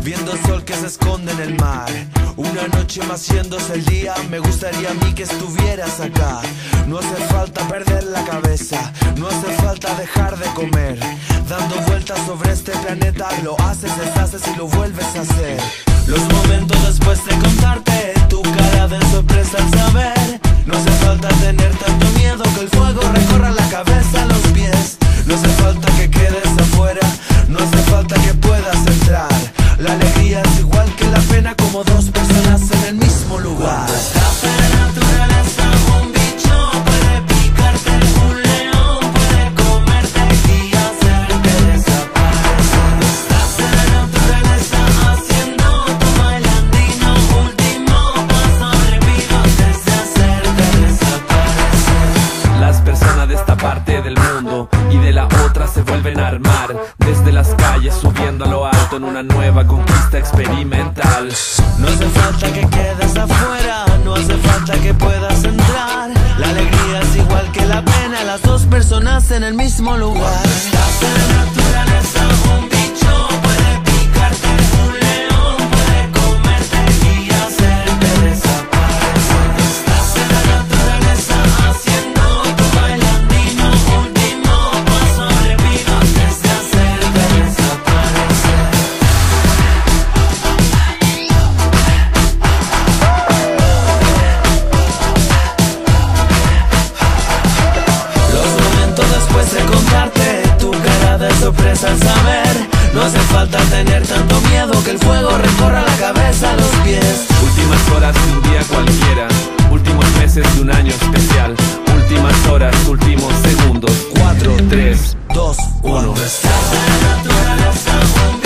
viendo el sol que se esconde en el mar. Una noche más yéndose el día, me gustaría a mí que estuvieras acá. No hace falta perder la cabeza, no hace falta dejar de comer. Dando vueltas sobre este planeta, lo haces, deshaces y lo vuelves a hacer. Los momentos después de contarte, tu cara de sorpresa al saber. No hace falta tener tanto miedo, que el fuego recorra la cabeza a los pies. No hace falta que quedes afuera, no hace falta que puedas entrar. La alegría es igual que la pena, como dos personas en el mismo lugar. Estás en la naturaleza, un bicho puede picarte, un león puede comerte y hacerte desaparecer. Estás en la naturaleza haciendo tu bailandino, último paso repito antes de hacerte desaparecer. Las personas de esta parte del mundo y de la otra se vuelven a armar, desde las calles subiendo a lo alto en una nueva conquista experimental. No hace falta que quedes afuera, no hace falta que puedas entrar. La alegría es igual que la pena, las dos personas en el mismo lugar. Estás en la naturaleza, un bicho puede picarte, un león puede comerte y hacerte desaparecer. Estás en la naturaleza haciendo tu bailandino, último paso repito antes de hacerte desaparecer. Los momentos después de contarte, tu cara de sorpresa al saber. No hace falta tener tanto miedo, que el fuego recorra la cabeza a los pies. Últimas horas de un día cualquiera, últimos meses de un año especial. Últimas horas, últimos segundos. 4, 3, 2, 1. Estás en la naturaleza, un